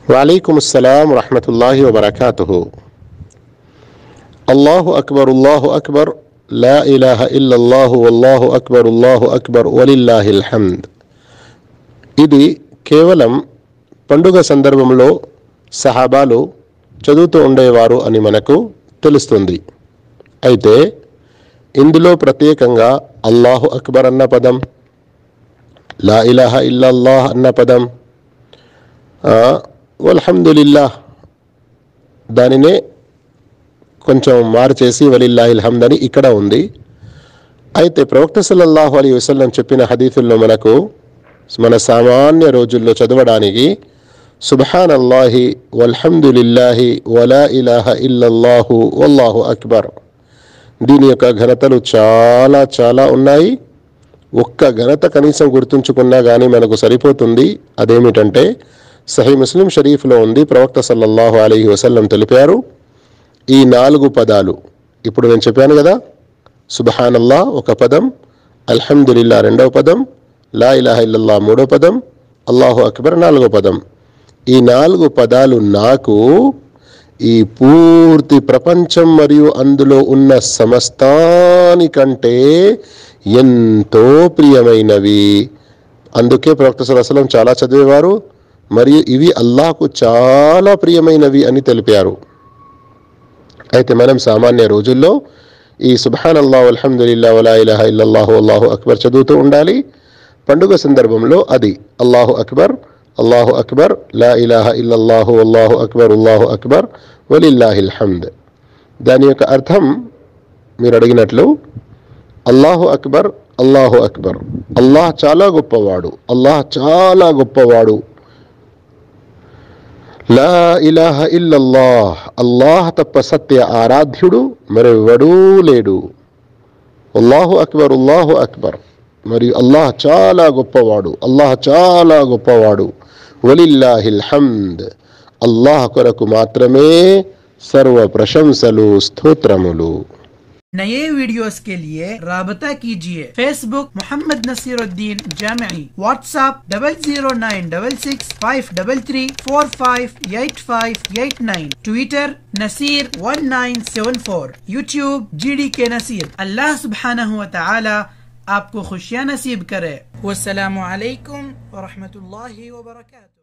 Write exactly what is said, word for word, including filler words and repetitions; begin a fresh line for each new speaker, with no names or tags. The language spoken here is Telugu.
वालेकुमुस्सलाम रहमतुल्लाहि व बरकातुहु। अल्लाहु अकबर अल्लाहु अकबर ला इलाहा इल्लल्लाहु वल्लाहु अकबर अल्लाहु अकबर वलिल्लाहिल हम्द। ఇది కేవలం పండుగ సందర్భంలో సహాబాలు చదువుతూ ఉండేవారు అని మనకు తెలుస్తుంది. అయితే ఇందులో ప్రత్యేకంగా అల్లాహు అక్బర్ అన్న పదం, లా ఇలాహా ఇల్లల్లాహ్ అన్న పదం, వల్హమ్దులిల్లాహ్ దానినే కొంచెం మార్చేసి వలిల్లాహిల్ హమ్ద్ అని ఇక్కడ ఉంది. అయితే ప్రవక్త సల్లల్లాహు అలైహి వసల్లం చెప్పిన హదీసుల్లో మనకు మన సామాన్య రోజుల్లో చదవడానికి సుబ్హానల్లాహి వల్హమ్దులిల్లాహి వలా ఇలాహా ఇల్లల్లాహు వల్లాహు అక్బర్, దీని యొక్క ఘనతలు చాలా చాలా ఉన్నాయి. ఒక్క ఘనత కనీసం గుర్తుంచుకున్నా కానీ మనకు సరిపోతుంది. అదేమిటంటే సహీ ముస్లిం షరీఫ్లో ఉంది. ప్రవక్త సల్లల్లాహు అలైహి వసల్లం తెలిపారు, ఈ నాలుగు పదాలు ఇప్పుడు నేను చెప్పాను కదా, సుబ్హానల్లాహ్ ఒక పదం, అల్హమ్దులిల్లాహ్ రెండవ పదం, లా ఇలాహా ఇల్లల్లాహ్ మూడో పదం, అల్లాహు అక్బర్ నాలుగో పదం. ఈ నాలుగు పదాలు నాకు ఈ పూర్తి ప్రపంచం మరియు అందులో ఉన్న సమస్తానికంటే ఎంతో ప్రియమైనవి. అందుకే ప్రవక్త సల్లల్లాహు అలైహి వసల్లం చాలా చదివేవారు మరియు ఇవి అల్లాహకు చాలా ప్రియమైనవి అని తెలిపారు. అయితే మనం సామాన్య రోజుల్లో ఈ సుబ్హానల్లాహ్ వల్హమ్దులిల్లాహ్ వలా ఇలాహా ఇల్లల్లాహు వల్లాహు అక్బర్ చదువుతూ ఉండాలి. పండుగ సందర్భంలో అది అల్లాహు అక్బర్ అల్లాహు అక్బర్ లా ఇలాహా ఇల్లల్లాహు వల్లాహు అక్బర్ అల్లాహు అక్బర్ వలిల్లాహిల్ హమ్ద్. దాని యొక్క అర్థం మీరు అడిగినట్లు అల్లాహు అక్బర్ అల్లాహు అక్బర్, అల్లాహ్ చాలా గొప్పవాడు, అల్లాహ్ చాలా గొప్పవాడు. లా ఇలాహా ఇల్లల్లాహ్, అల్లాహ్ తప్ప సత్య ఆరాధ్యుడు మరెవడూ లేడు. అల్లాహు అక్బర్ అల్లాహు అక్బర్, మరియు అల్లాహ్ చాలా గొప్పవాడు, అల్లాహ్ చాలా గొప్పవాడు. వలిల్లాహిల్ హమ్ద్, అల్లాహ్ కొరకు మాత్రమే సర్వ ప్రశంసలు స్తోత్రములు.
नए वीडियोस के लिए राबता कीजिए Facebook Mohammad Nasiruddin Jamiee, WhatsApp double zero nine double six five double three four five eight five eight nine, Twitter Nasir one nine seven four, YouTube G D K Nasir. अल्लाह सुब्हानहु व तआला आपको खुशियाँ नसीब करे। वस्सलामु अलैकुम व रहमतुल्लाहि व बरकातुहू।